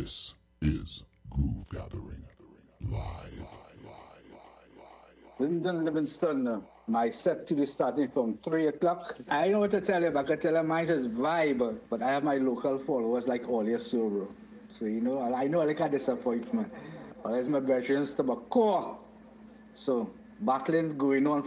This is Groove Gathering Live. Lyndon Livingston, my set to be starting from 3 o'clock. I know what to tell you, but I can tell you mine says vibe, but I have my local followers like all your bro. So you know, I know like a disappointment. But there's my veterans to my core. So battling going on.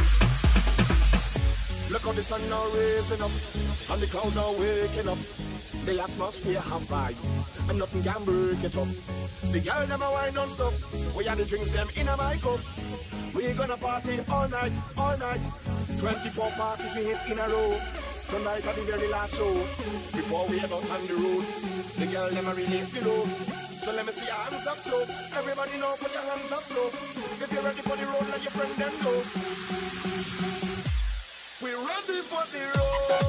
Sun now raising up, and the cloud now waking up. The atmosphere have vibes, and nothing can break it up. The girl them a wine non-stop. We are the drinks them in a my cup. We gonna party all night, all night. 24 parties we hit in a row. Tonight at the very last show. Before we head out on the road, the girl them a release below. So let me see your hands up, so everybody know, put your hands up, so if you're ready for the road, let your friend them know. We're ready for the road.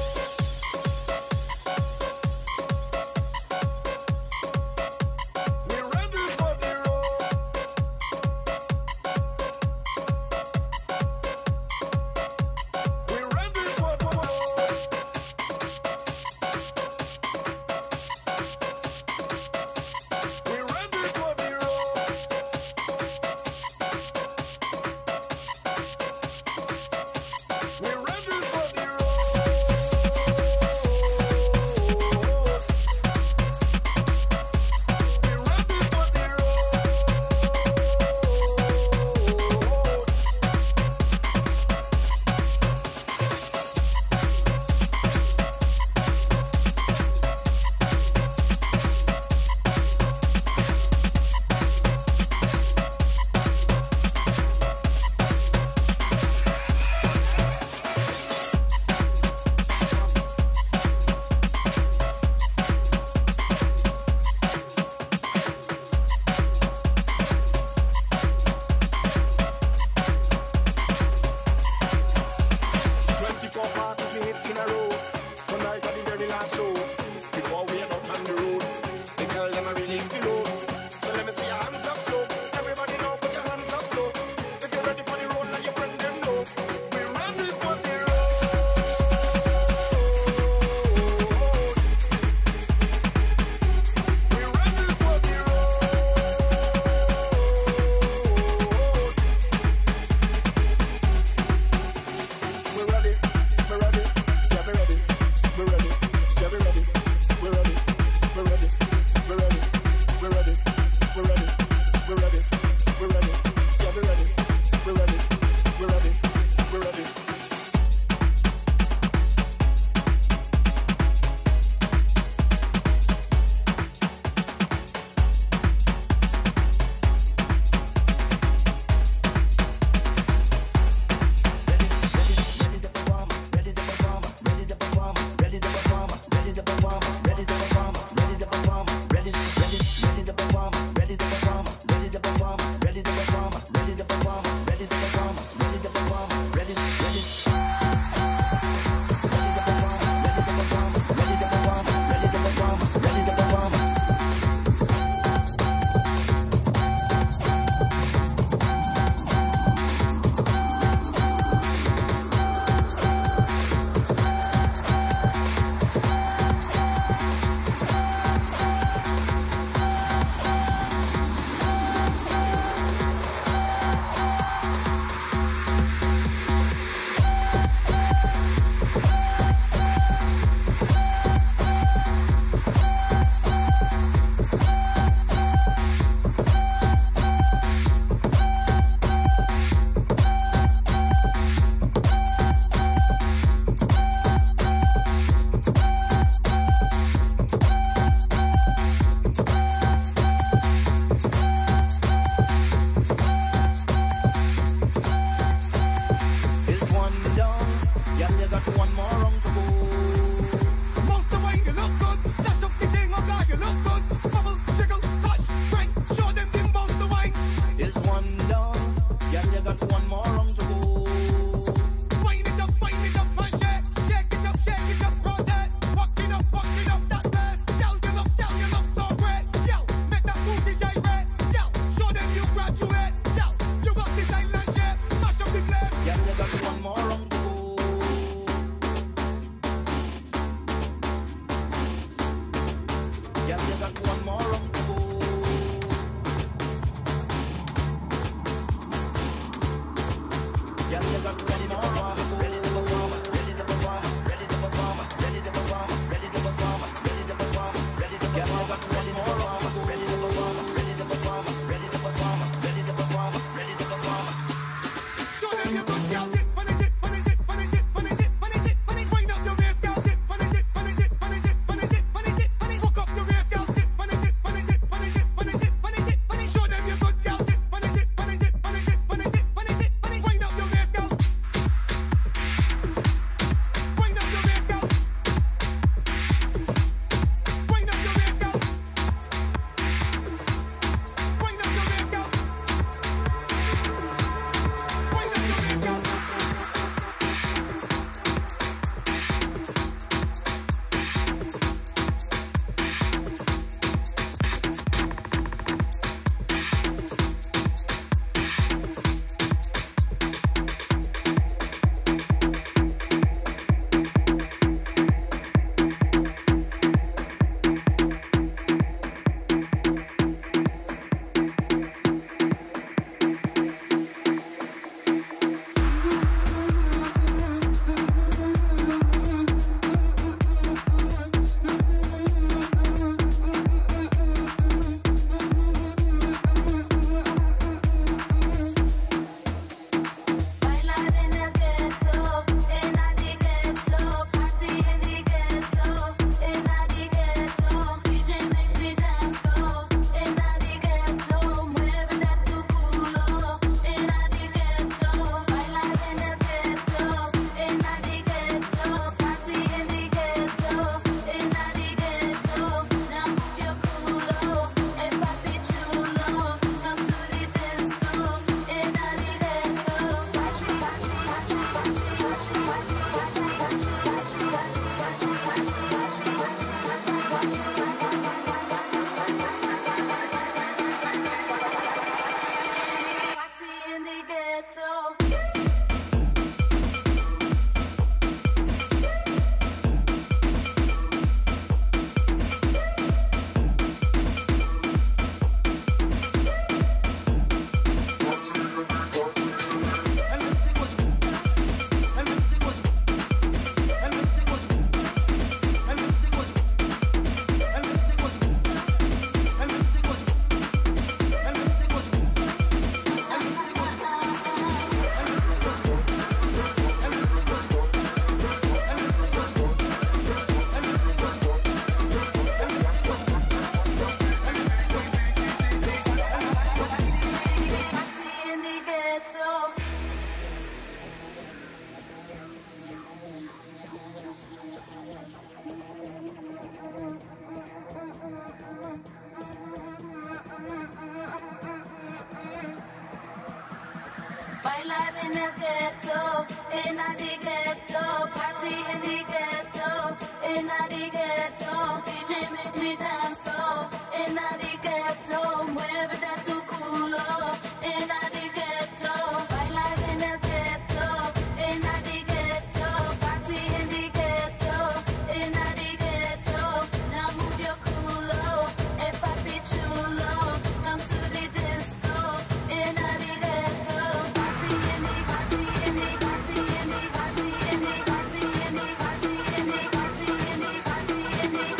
in the ghetto, in the ghetto, party in the ghetto, in the ghetto. DJ make me dance go, in the ghetto, mueve that tu culo, in the ghetto, baila in the ghetto, in the ghetto, party in the ghetto, in the ghetto. Now move your culo, hey papi chulo, come to the disco, in the ghetto, party in the party in the party in the party in the party in the party in the party in the party in the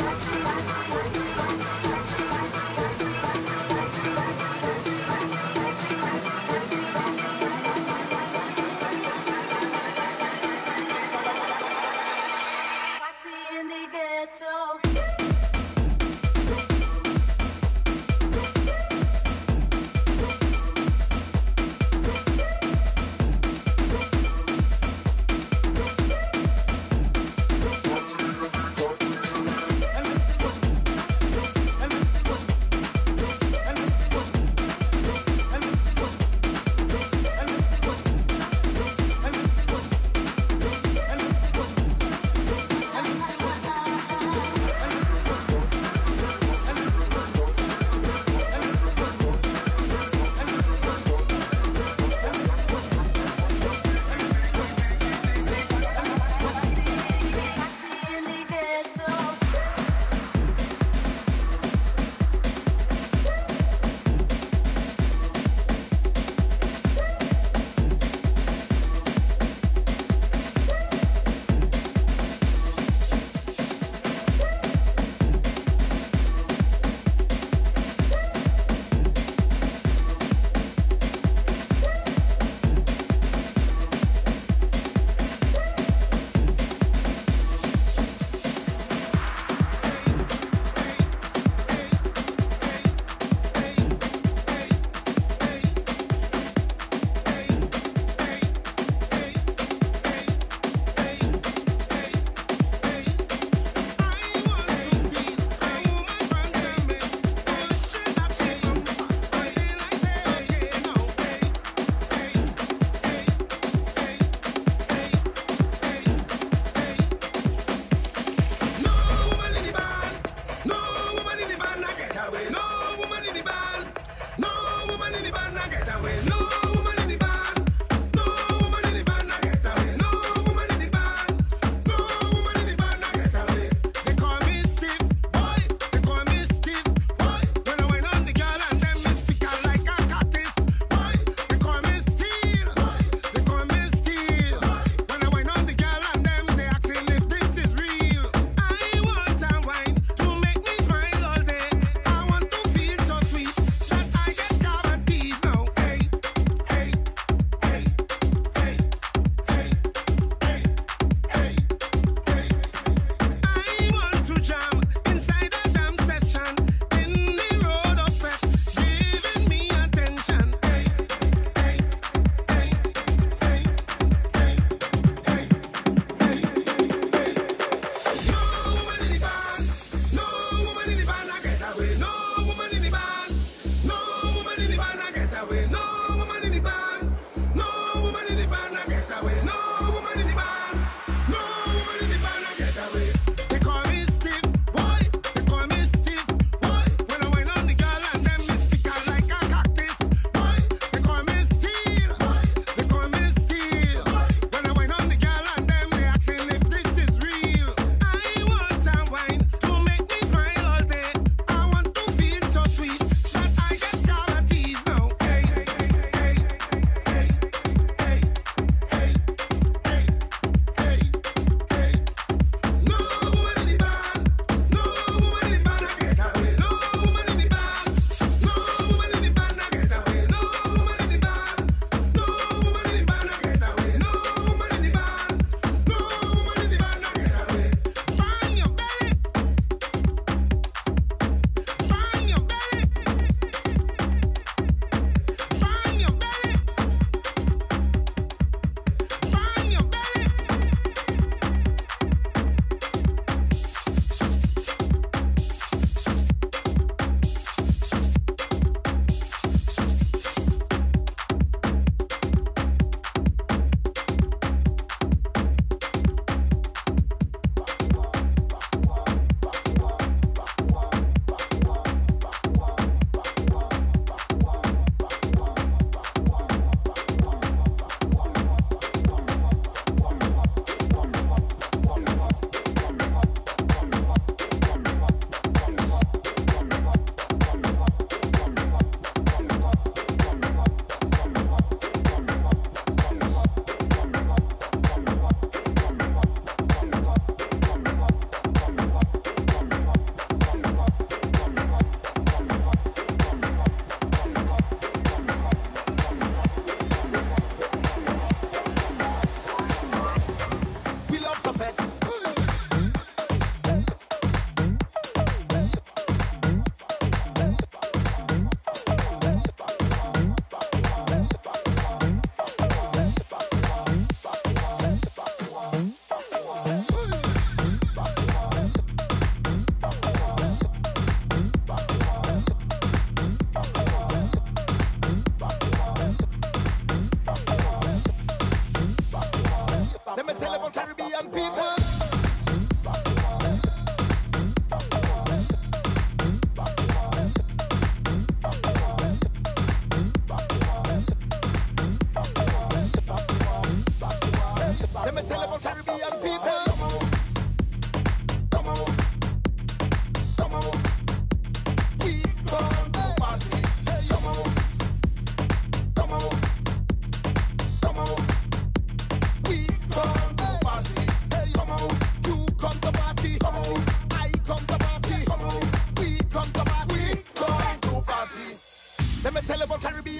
party in the ghetto. Party in the ghetto. To make me smile all day, I want to feel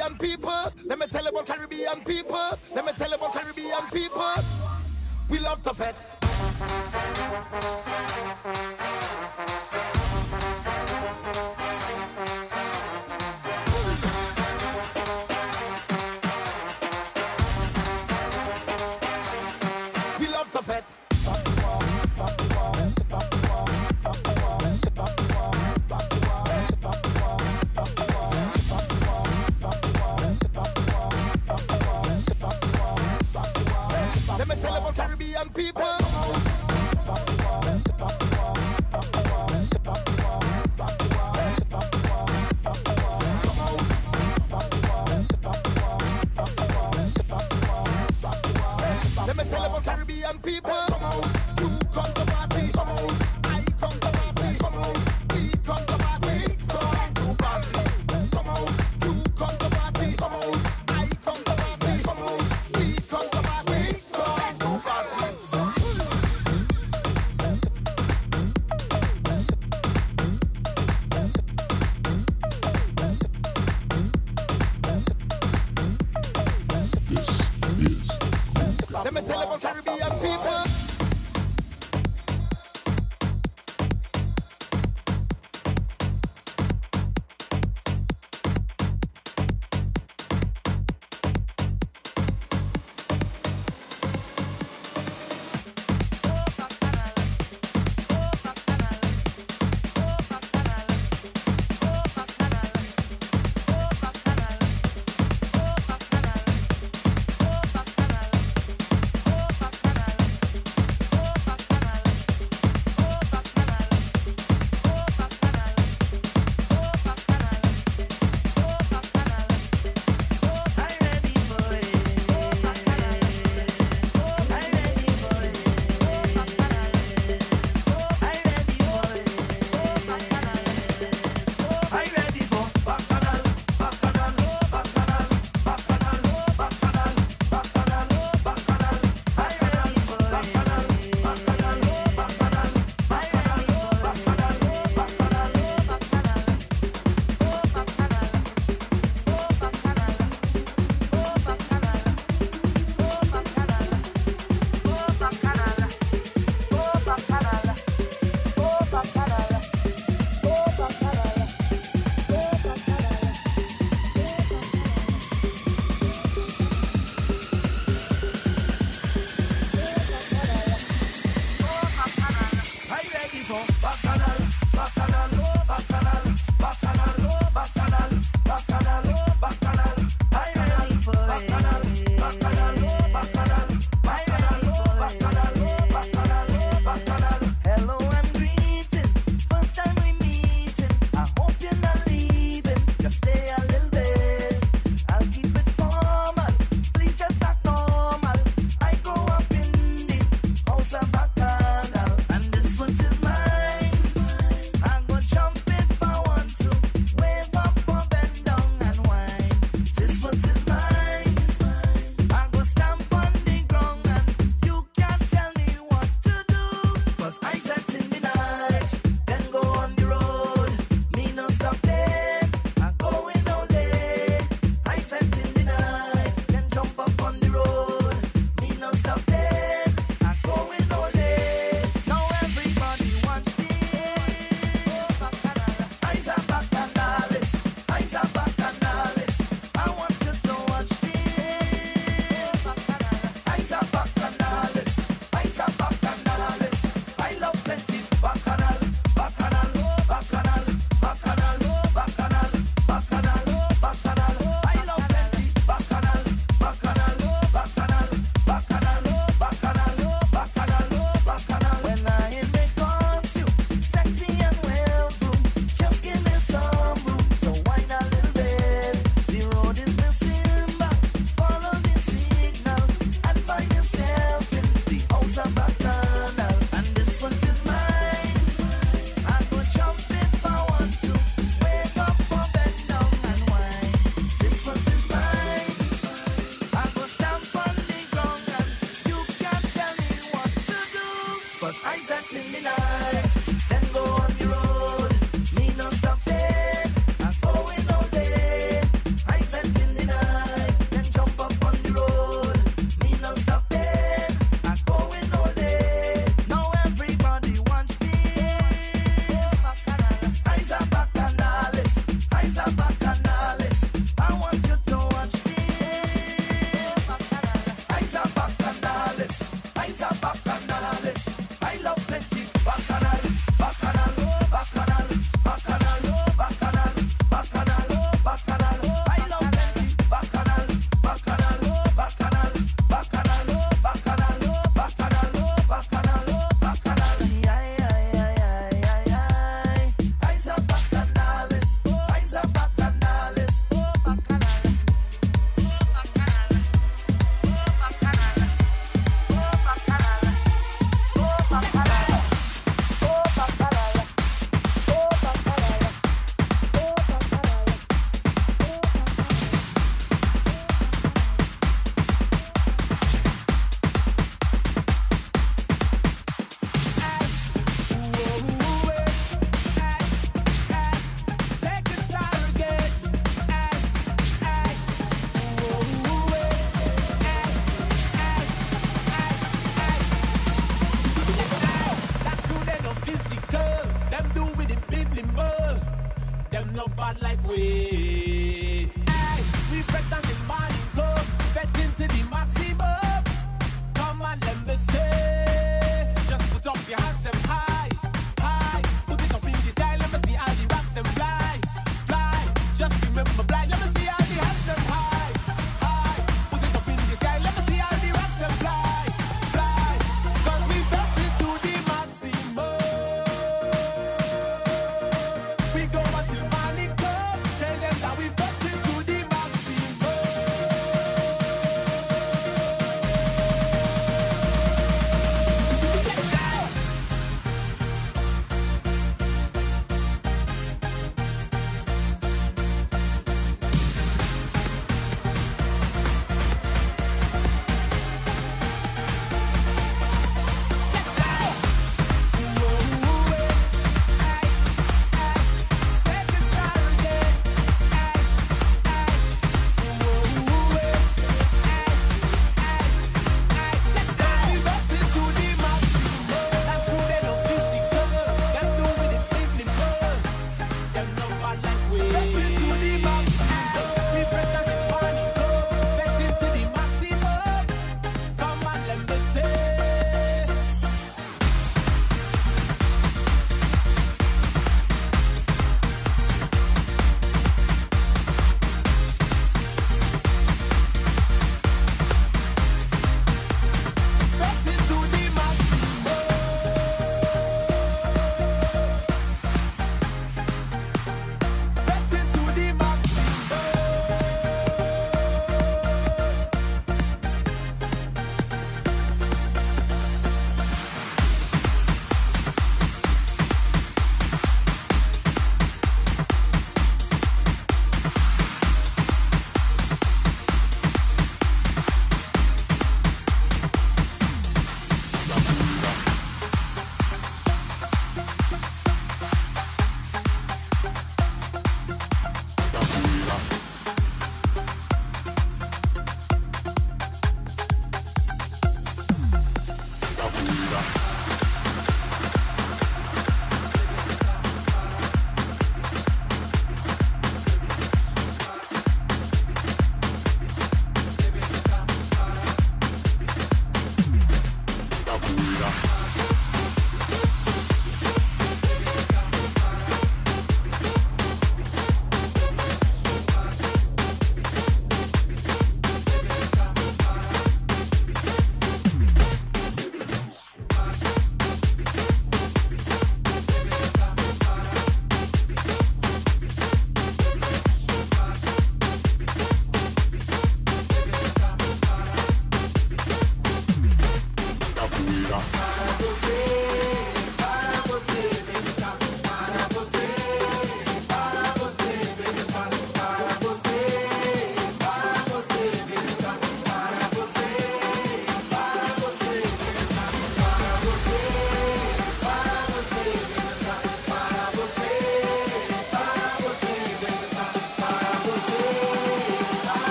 Caribbean people. Let me tell you about Caribbean people. Let me tell you about Caribbean people. We love to fet. We love to fet. Let me tell you about Caribbean people. Let me tell you about Caribbean people. Come on, you come to party. Come on, I come to party. Come on, we come to party. Come to party. Come on, you come to party. Come on, I come to party. Come on, we come to party. Come to party. This is Let me tell you about Caribbean people. no bad like we. Hey, we fed down the morning club, fed into the maximum. Come on, let me say, just put up your hands them high, high. Put it up in the sky, let me see how the rocks them fly, fly. Just remember blind, let me see how the hands them high, high. Put it up in the sky, let me see how the rocks them fly, fly. Cause we felt it to the maximum. We go until morning come, tell them that we felt it to the maximum.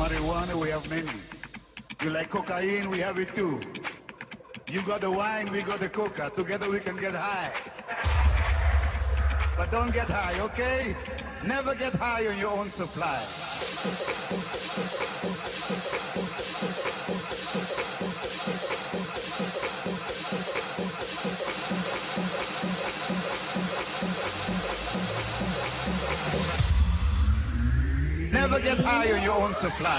marijuana, we have many. You like cocaine, we have it too. You got the wine, we got the coca. Together we can get high. But don't get high, okay? Never get high on your own supply. Never get high on your own supply.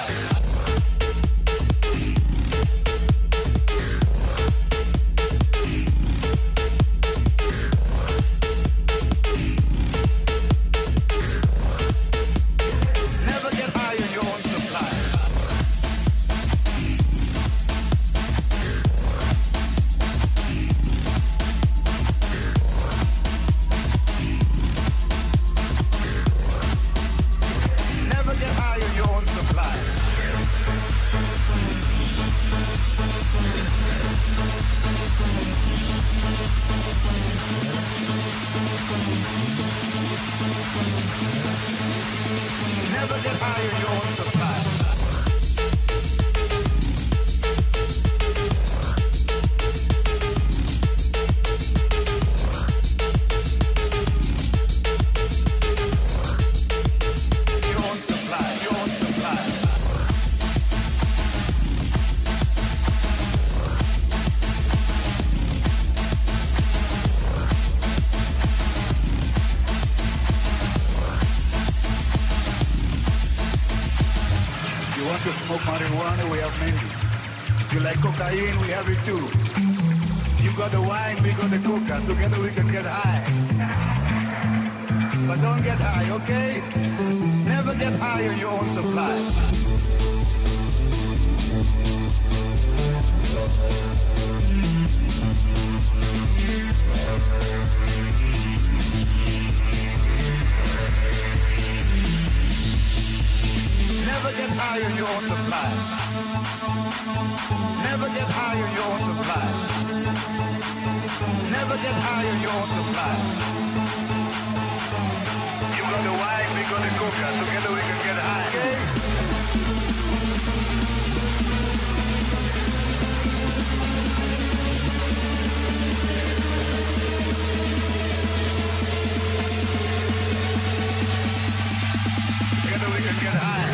Marijuana, we have many. If you like cocaine, we have it too. You got the wine, we got the coca. Together we can get high. But don't get high, okay? Never get high on your own supply. Never get high on your own supply. Never get high on your own supply. Never get high on your own supply. You got the wine, we got the coca. Together we can get high. Okay? Together we can get high.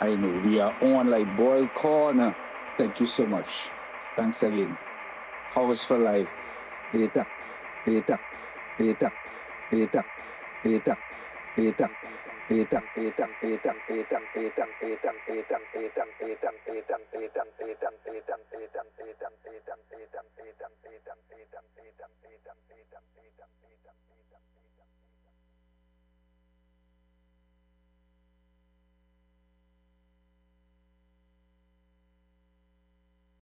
I know. We are on like boiled corn. Thank you so much. Thanks again. House for life. Later. Later. Later. Later. Later. Later. Later. Later. Later. Later. Later. Later. Later. Later. Later. Later. Later.